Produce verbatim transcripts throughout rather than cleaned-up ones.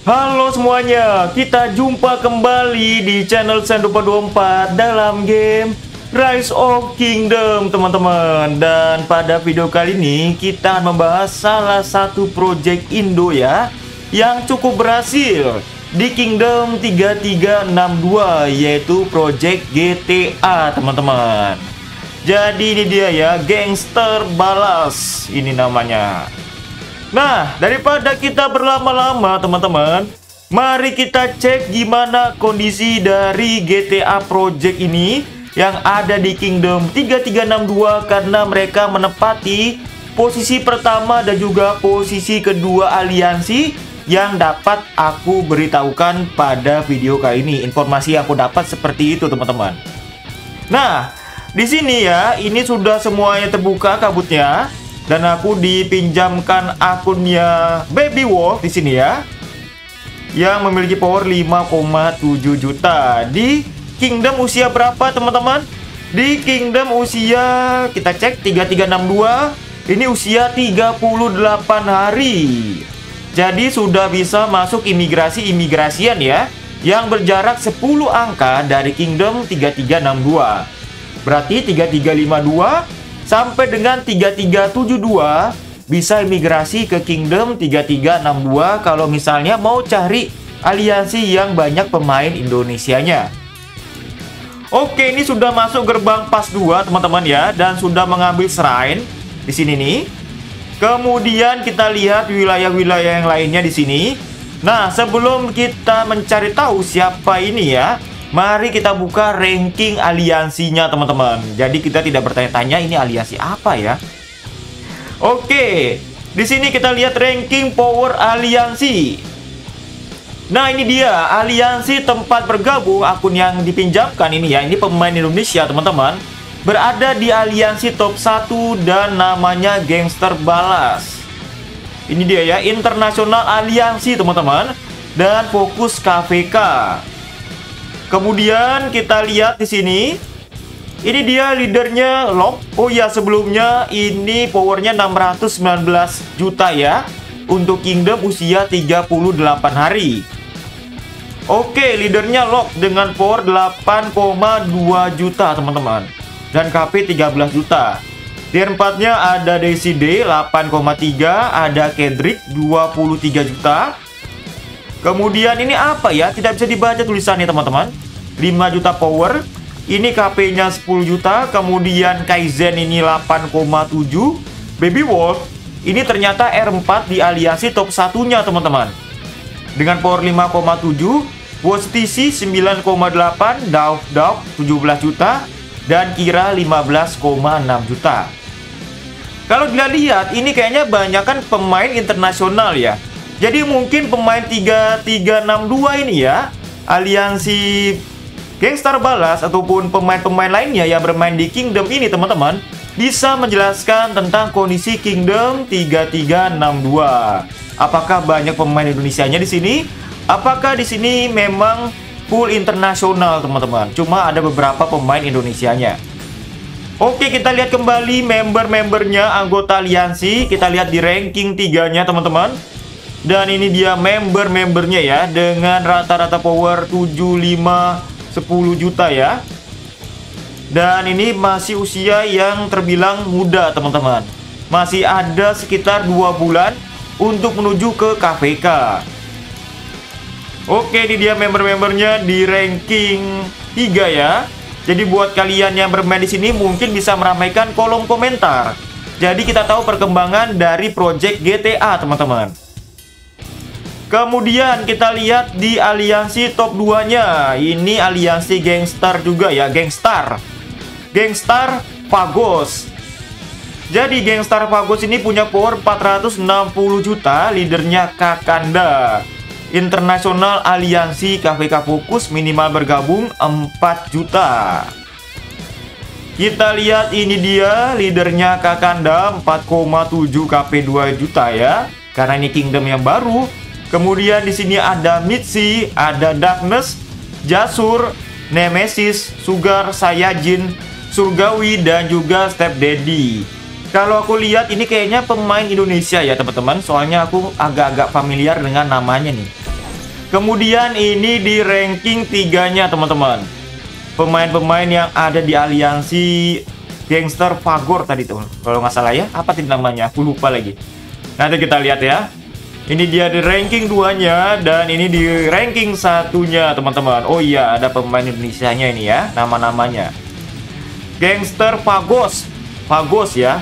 Halo semuanya, kita jumpa kembali di channel Sendopa dua puluh empat dalam game Rise of Kingdom, teman-teman. Dan pada video kali ini kita akan membahas salah satu project Indo ya, yang cukup berhasil di Kingdom tiga tiga enam dua, yaitu project G T A, teman-teman. Jadi ini dia ya, Gangster Balas ini namanya. Nah, daripada kita berlama-lama teman-teman, mari kita cek gimana kondisi dari G T A Project ini yang ada di Kingdom tiga tiga enam dua, karena mereka menepati posisi pertama dan juga posisi kedua aliansi yang dapat aku beritahukan pada video kali ini. Informasi yang aku dapat seperti itu, teman-teman. Nah, di sini ya, ini sudah semuanya terbuka kabutnya. Dan aku dipinjamkan akunnya Baby Wolf di sini ya, yang memiliki power lima koma tujuh juta. Di Kingdom usia berapa, teman-teman? Di Kingdom usia, kita cek tiga tiga enam dua. Ini usia tiga puluh delapan hari. Jadi sudah bisa masuk imigrasi-imigrasian ya, yang berjarak sepuluh angka dari Kingdom tiga tiga enam dua. Berarti tiga tiga lima dua sampai dengan tiga tiga tujuh dua bisa imigrasi ke Kingdom tiga tiga enam dua kalau misalnya mau cari aliansi yang banyak pemain Indonesianya. Oke, ini sudah masuk gerbang pas dua, teman-teman ya, dan sudah mengambil shrine di sini nih. Kemudian kita lihat wilayah-wilayah yang lainnya di sini. Nah, sebelum kita mencari tahu siapa ini ya, mari kita buka ranking aliansinya, teman-teman. Jadi kita tidak bertanya-tanya ini aliansi apa ya. Oke, di sini kita lihat ranking power aliansi. Nah, ini dia aliansi tempat bergabung akun yang dipinjamkan ini ya. Ini pemain Indonesia, teman-teman. Berada di aliansi top satu dan namanya Gangster Balas. Ini dia ya, internasional aliansi, teman-teman. Dan fokus K V K. Kemudian kita lihat di sini. Ini dia leadernya Lock. Oh ya, sebelumnya ini powernya enam ratus sembilan belas juta ya, untuk Kingdom usia tiga puluh delapan hari. Oke, leadernya Lock dengan power delapan koma dua juta, teman-teman. Dan K P tiga belas juta. Tier empat-nya ada Daisy D delapan koma tiga, ada Kendrick dua puluh tiga juta. Kemudian ini apa ya? Tidak bisa dibaca tulisannya, teman-teman. lima juta power. Ini K P-nya sepuluh juta. Kemudian Kaizen ini delapan koma tujuh. Baby Wolf ini ternyata R empat di aliansi top satunya, teman-teman. Dengan power lima koma tujuh. Watch T C sembilan koma delapan. Dauf Dauf tujuh belas juta. Dan Kira lima belas koma enam juta. Kalau dilihat, ini kayaknya banyak kan pemain internasional ya. Jadi mungkin pemain tiga tiga enam dua ini ya, aliansi Gangster Balas ataupun pemain-pemain lainnya yang bermain di Kingdom ini, teman-teman, bisa menjelaskan tentang kondisi Kingdom tiga tiga enam dua. Apakah banyak pemain Indonesianya di sini? Apakah di sini memang full internasional, teman-teman? Cuma ada beberapa pemain Indonesianya. Oke, kita lihat kembali member-membernya, anggota aliansi. Kita lihat di ranking tiganya, teman-teman. Dan ini dia member-membernya ya, dengan rata-rata power tujuh, lima, sepuluh juta ya. Dan ini masih usia yang terbilang muda, teman-teman. Masih ada sekitar dua bulan untuk menuju ke K V K. Oke, ini dia member-membernya di ranking tiga ya. Jadi buat kalian yang bermain di sini mungkin bisa meramaikan kolom komentar. Jadi kita tahu perkembangan dari project G T A, teman-teman. Kemudian kita lihat di aliansi top dua-nya. Ini aliansi Gangstar juga ya, Gangstar. Gangstar Pagos. Jadi Gangstar Pagos ini punya power empat ratus enam puluh juta, leadernya Kakanda. Internasional aliansi K V K fokus, minimal bergabung empat juta. Kita lihat ini dia leadernya Kakanda empat koma tujuh K P dua juta ya. Karena ini Kingdom yang baru. Kemudian di sini ada Mitzi, ada Darkness, Jasur, Nemesis, Sugar, Sayajin, Surgawi, dan juga Step Daddy. Kalau aku lihat ini kayaknya pemain Indonesia ya, teman-teman. Soalnya aku agak-agak familiar dengan namanya nih. Kemudian ini di ranking tiganya teman-teman, pemain-pemain yang ada di aliansi Gangster Fagor tadi tuh, kalau nggak salah ya, apa sih namanya, aku lupa lagi. Nanti kita lihat ya. Ini dia di ranking duanya dan ini di ranking satunya teman-teman. Oh iya, ada pemain Indonesianya ini ya, nama-namanya Gangster Fagos, Fagos ya.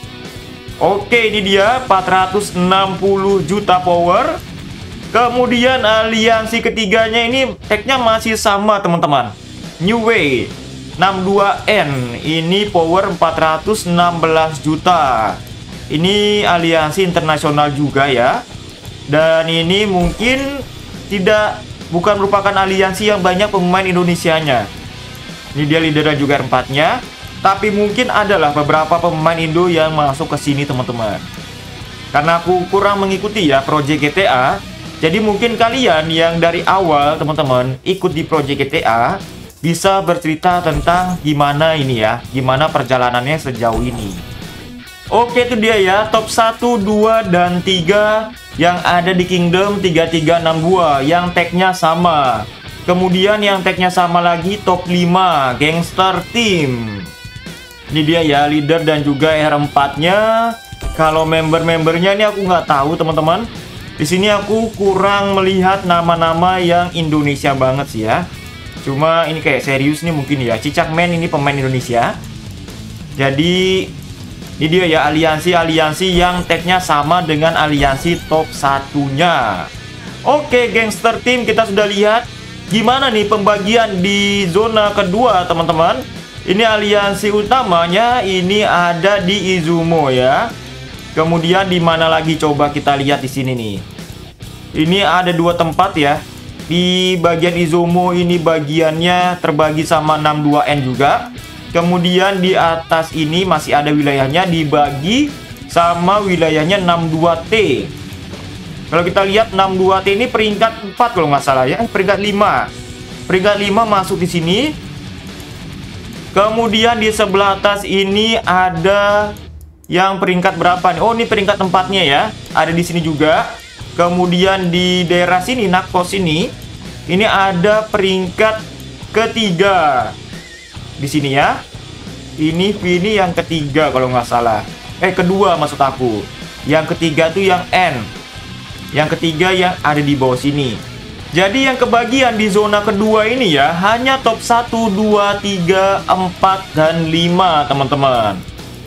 Oke, ini dia empat ratus enam puluh juta power. Kemudian aliansi ketiganya ini tagnya masih sama teman-teman, New Way enam dua N, ini power empat ratus enam belas juta. Ini aliansi internasional juga ya. Dan ini mungkin tidak bukan merupakan aliansi yang banyak pemain Indonesianya. Ini dia leadernya juga empatnya. Tapi mungkin adalah beberapa pemain Indo yang masuk ke sini teman-teman. Karena aku kurang mengikuti ya Project G T A. Jadi mungkin kalian yang dari awal teman-teman ikut di Project G T A bisa bercerita tentang gimana ini ya, gimana perjalanannya sejauh ini. Oke, itu dia ya top satu, dua, dan tiga yang ada di Kingdom tiga tiga enam dua yang tagnya sama. Kemudian yang tagnya sama lagi top lima Gangster Team. Ini dia ya leader dan juga R empat nya. Kalau member-membernya ini aku nggak tahu teman-teman. Di sini aku kurang melihat nama-nama yang Indonesia banget sih ya. Cuma ini kayak serius nih mungkin ya. Cicakman ini pemain Indonesia. Jadi ini dia ya aliansi-aliansi yang tagnya sama dengan aliansi top satunya. Oke, Gangster Team kita sudah lihat. Gimana nih pembagian di zona kedua teman-teman. Ini aliansi utamanya ini ada di Izumo ya. Kemudian di mana lagi coba kita lihat di sini nih. Ini ada dua tempat ya. Di bagian Izumo ini bagiannya terbagi sama enam dua N juga. Kemudian di atas ini masih ada wilayahnya dibagi sama wilayahnya enam dua T. Kalau kita lihat enam dua T ini peringkat empat kalau nggak salah ya. Peringkat lima. Peringkat lima masuk di sini. Kemudian di sebelah atas ini ada yang peringkat berapa nih? Oh, ini peringkat tempatnya ya. Ada di sini juga. Kemudian di daerah sini, Nakos ini, ini ada peringkat ketiga. Di sini ya. Ini ini yang ketiga kalau nggak salah. Eh, kedua maksud aku. Yang ketiga tuh yang N. Yang ketiga yang ada di bawah sini. Jadi yang kebagian di zona kedua ini ya, hanya top satu, dua, tiga, empat, dan lima teman-teman.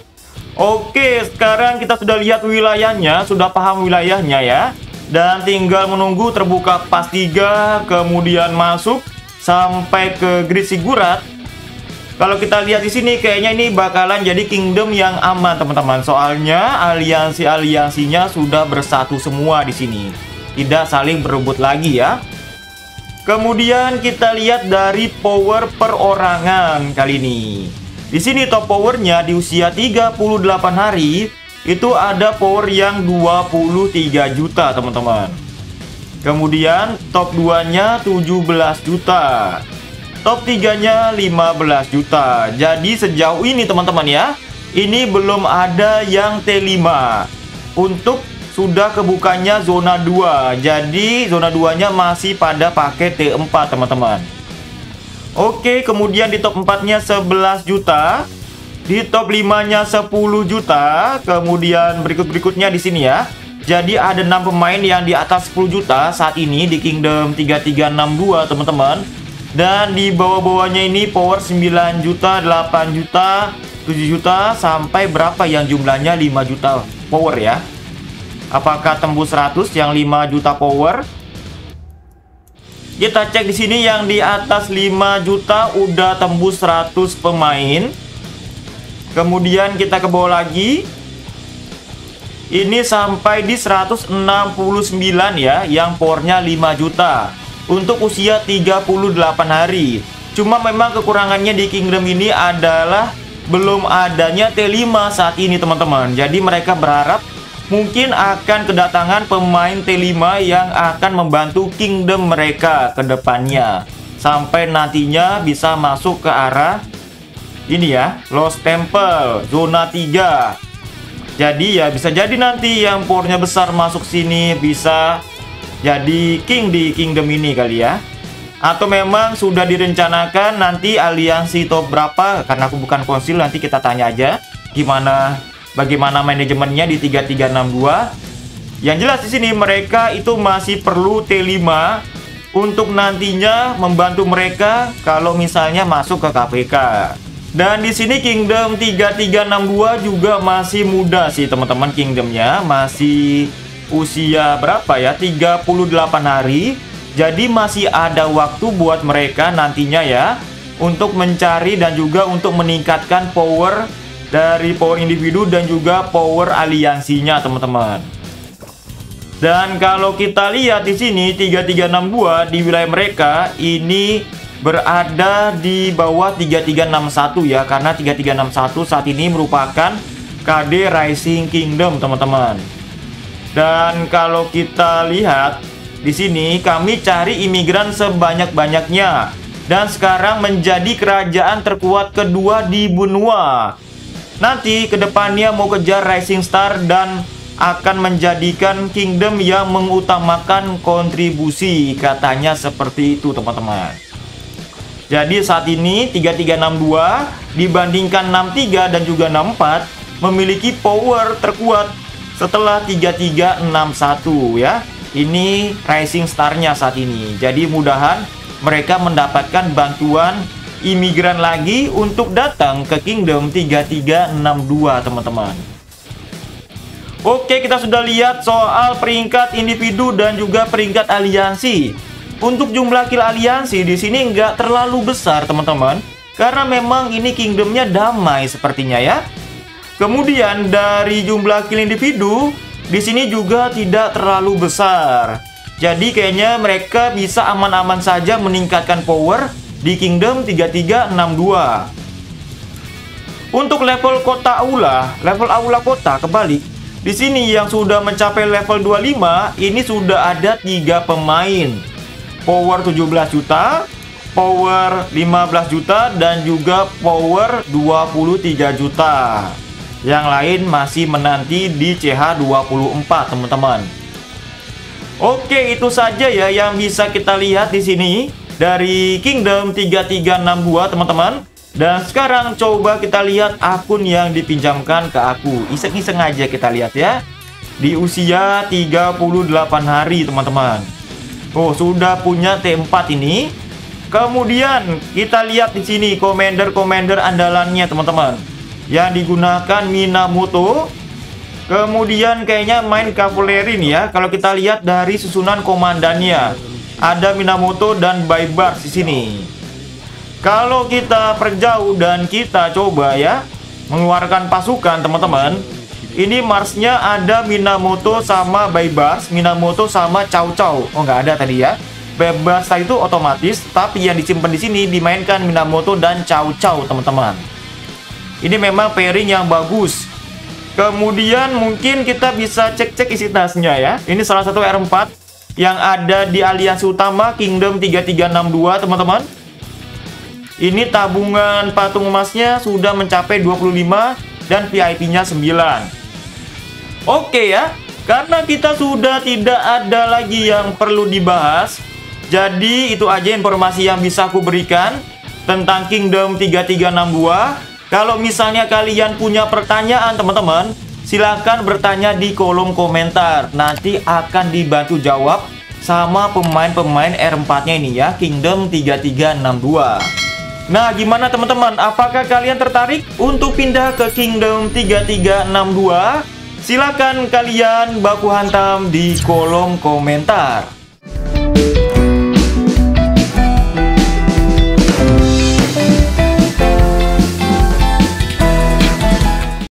Oke, sekarang kita sudah lihat wilayahnya, sudah paham wilayahnya ya. Dan tinggal menunggu terbuka pas tiga, kemudian masuk sampai ke grid Sigurat. Kalau kita lihat di sini kayaknya ini bakalan jadi kingdom yang aman teman-teman. Soalnya aliansi-aliansinya sudah bersatu semua di sini. Tidak saling berebut lagi ya. Kemudian kita lihat dari power perorangan kali ini. Di sini top powernya di usia tiga puluh delapan hari itu ada power yang dua puluh tiga juta teman-teman. Kemudian top dua-nya tujuh belas juta. Top tiga-nya lima belas juta. Jadi sejauh ini teman-teman ya, ini belum ada yang T lima. Untuk sudah kebukanya zona dua. Jadi zona dua-nya masih pada pakai T empat teman-teman. Oke, kemudian di top empat-nya sebelas juta. Di top lima-nya sepuluh juta. Kemudian berikut-berikutnya di sini ya. Jadi ada enam pemain yang di atas sepuluh juta saat ini di Kingdom tiga tiga enam dua teman-teman. Dan di bawah-bawahnya ini power sembilan juta, delapan juta, tujuh juta, sampai berapa yang jumlahnya lima juta power ya. Apakah tembus seratus yang lima juta power? Kita cek di sini yang di atas lima juta udah tembus seratus pemain. Kemudian kita ke bawah lagi. Ini sampai di seratus enam puluh sembilan ya, yang powernya lima juta. Untuk usia tiga puluh delapan hari. Cuma memang kekurangannya di Kingdom ini adalah belum adanya T lima saat ini teman-teman. Jadi mereka berharap mungkin akan kedatangan pemain T lima yang akan membantu Kingdom mereka ke depannya. Sampai nantinya bisa masuk ke arah ini ya, Lost Temple, zona tiga. Jadi ya bisa jadi nanti yang powernya besar masuk sini bisa jadi king di kingdom ini kali ya. Atau memang sudah direncanakan nanti aliansi top berapa, karena aku bukan konsil, nanti kita tanya aja gimana bagaimana manajemennya di tiga tiga enam dua. Yang jelas di sini mereka itu masih perlu T lima untuk nantinya membantu mereka kalau misalnya masuk ke K P K. Dan di sini kingdom tiga tiga enam dua juga masih muda sih teman-teman, kingdomnya masih usia berapa ya, tiga puluh delapan hari. Jadi masih ada waktu buat mereka nantinya ya untuk mencari dan juga untuk meningkatkan power dari power individu dan juga power aliansinya teman-teman. Dan kalau kita lihat di sini tiga tiga enam dua di wilayah mereka ini berada di bawah tiga tiga enam satu ya, karena tiga tiga enam satu saat ini merupakan K D Rising Kingdom teman-teman. Dan kalau kita lihat di sini kami cari imigran sebanyak-banyaknya dan sekarang menjadi kerajaan terkuat kedua di benua. Nanti kedepannya mau kejar Rising Star dan akan menjadikan kingdom yang mengutamakan kontribusi, katanya seperti itu teman-teman. Jadi saat ini tiga tiga enam dua dibandingkan enam tiga dan juga enam empat memiliki power terkuat setelah tiga tiga enam satu ya. Ini Rising Star-nya saat ini. Jadi mudahan mereka mendapatkan bantuan imigran lagi untuk datang ke kingdom tiga tiga enam dua teman-teman. Oke, kita sudah lihat soal peringkat individu dan juga peringkat aliansi. Untuk jumlah kill aliansi di sini nggak terlalu besar teman-teman, karena memang ini kingdomnya damai sepertinya ya. Kemudian dari jumlah kill individu di sini juga tidak terlalu besar. Jadi kayaknya mereka bisa aman-aman saja meningkatkan power di kingdom tiga tiga enam dua. Untuk level kota aula, level aula kota kebalik. Di sini yang sudah mencapai level dua puluh lima ini sudah ada tiga pemain. Power tujuh belas juta, power lima belas juta dan juga power dua puluh tiga juta. Yang lain masih menanti di C H dua puluh empat teman-teman. Oke, itu saja ya yang bisa kita lihat di sini dari kingdom tiga tiga enam dua teman-teman. Dan sekarang coba kita lihat akun yang dipinjamkan ke aku. Iseng-iseng aja kita lihat ya. Di usia tiga puluh delapan hari teman-teman. Oh, sudah punya T empat ini. Kemudian kita lihat di sini commander-commander andalannya teman-teman. Yang digunakan Minamoto. Kemudian kayaknya main Cavalry nih ya. Kalau kita lihat dari susunan komandannya, ada Minamoto dan Baibars di sini. Kalau kita perjauh dan kita coba ya mengeluarkan pasukan teman-teman, ini Marsnya ada Minamoto sama Baibars, Minamoto sama Chow Chow. Oh, nggak ada tadi ya. Baibars itu otomatis, tapi yang disimpan di sini dimainkan Minamoto dan Chow Chow teman-teman. Ini memang pairing yang bagus. Kemudian mungkin kita bisa cek-cek isi tasnya ya. Ini salah satu R empat yang ada di aliansi utama Kingdom tiga tiga enam dua teman-teman. Ini tabungan patung emasnya sudah mencapai dua puluh lima dan V I P-nya sembilan. Oke ya, karena kita sudah tidak ada lagi yang perlu dibahas. Jadi itu aja informasi yang bisa aku berikan tentang Kingdom tiga tiga enam dua. Kalau misalnya kalian punya pertanyaan teman-teman, silahkan bertanya di kolom komentar. Nanti akan dibantu jawab sama pemain-pemain R empat-nya ini ya, Kingdom tiga tiga enam dua. Nah, gimana teman-teman? Apakah kalian tertarik untuk pindah ke Kingdom tiga tiga enam dua? Silahkan kalian baku hantam di kolom komentar.